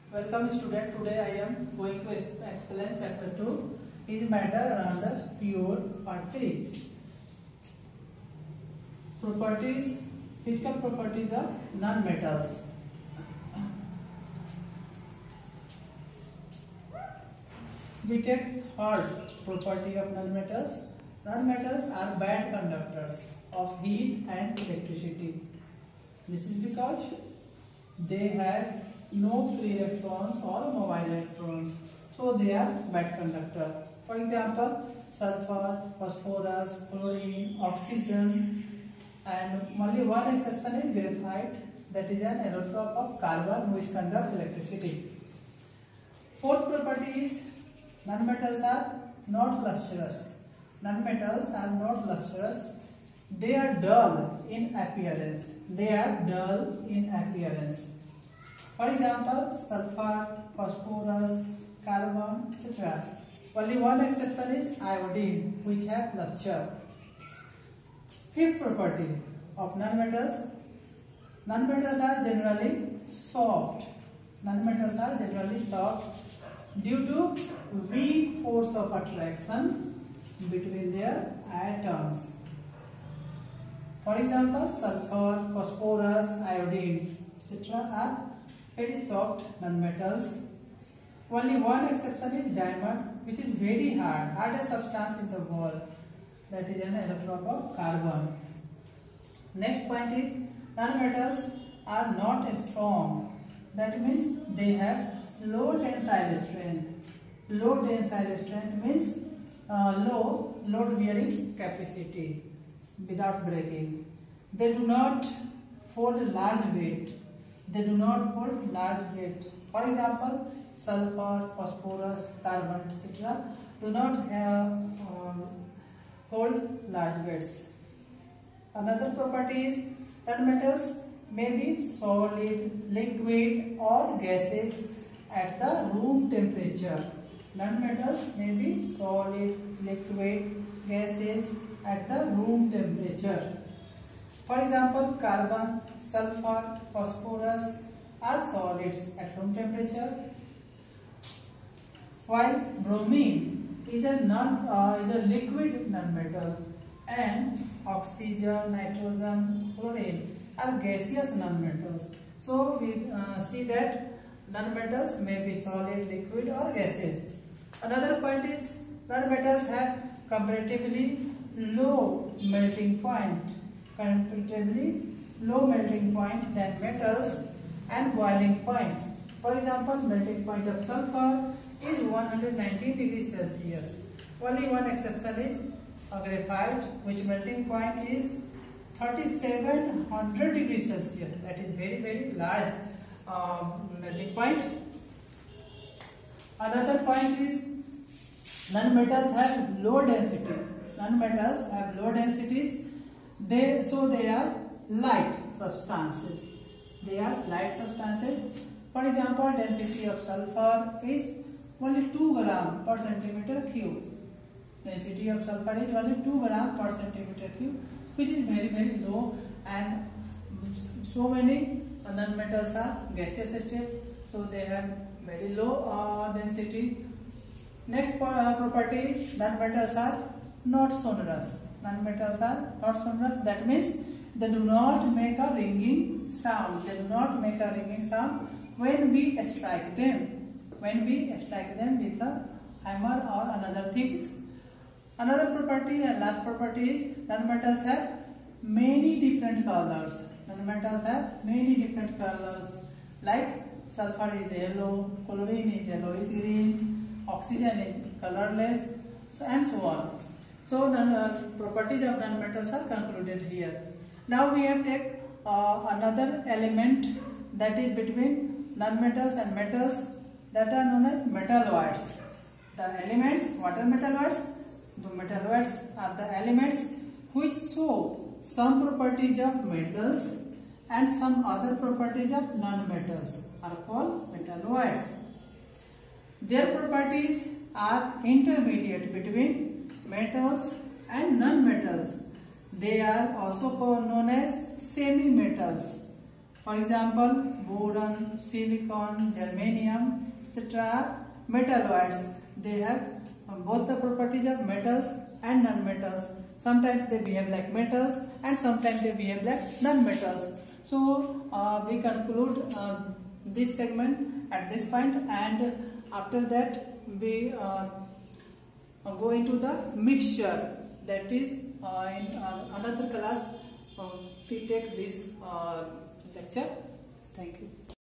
Welcome student. Today I am going to explain chapter 2 is matter around the pure part 3. Properties, physical properties of non-metals. We take third property of non-metals. Non-metals are bad conductors of heat and electricity. This is because they have no free electrons or mobile electrons, so they are bad conductor. For example, sulfur, phosphorus, chlorine, oxygen, and only one exception is graphite, that is an allotrope of carbon which conduct electricity. Fourth property is nonmetals are not lustrous. Nonmetals are not lustrous. They are dull in appearance. They are dull in appearance. For example, sulfur, phosphorus, carbon, etc. Only one exception is iodine, which have luster. Fifth property of nonmetals. Nonmetals are generally soft. Nonmetals are generally soft due to weak force of attraction between their atoms. For example, sulfur, phosphorus, iodine, etc. are very soft nonmetals. Only one exception is diamond, which is very hard, hardest substance in the world. That is an allotrope of carbon. Next point is nonmetals are not strong. That means they have low tensile strength. Low tensile strength means low load bearing capacity without breaking. They do not hold large weight. They do not hold large weight. For example, sulfur, phosphorus, carbon, etc. do not hold large weights. Another property is nonmetals may be solid, liquid, or gases at the room temperature. Nonmetals may be solid, liquid, gases at the room temperature. For example, carbon, sulfur, phosphorus are solids at room temperature, while bromine is a liquid nonmetal, and oxygen, nitrogen, fluorine are gaseous nonmetals. So we see that nonmetals may be solid, liquid, or gases. Another point is nonmetals have comparatively low melting point. Comparatively low melting point than metals and boiling points. For example, melting point of sulfur is 119 degrees Celsius. Only one exception is graphite, which melting point is 3700 degrees Celsius. That is very large melting point. Another point is nonmetals have low densities. Nonmetals have low densities. They are light substances. They are light substances. For example, density of sulfur is only 2 gram per centimeter cube. Density of sulfur is only 2 gram per centimeter cube, which is very low, and so many nonmetals are gaseous state, so they have very low density. Next property is nonmetals are not sonorous. Nonmetals are not sonorous. That means they do not make a ringing sound. They do not make a ringing sound when we strike them. When we strike them with a hammer or another things. Another property and last property is nonmetals have many different colors. Nonmetals have many different colors. Like sulfur is yellow, chlorine is yellowish green, oxygen is colorless, and so on. So properties of nonmetals are concluded here. Now we have take another element that is between nonmetals and metals, that are known as metalloids. The elements, what are metalloids? The metalloids are the elements which show some properties of metals and some other properties of non-metals are called metalloids. Their properties are intermediate between metals and non-metals. They are also known as semi-metals. For example, boron, silicon, germanium, etc. are metalloids. They have both the properties of metals and non-metals. Sometimes they behave like metals and sometimes they behave like non-metals. So we conclude this segment at this point, and after that we go into the mixture. That is in another class we take this lecture. Thank you.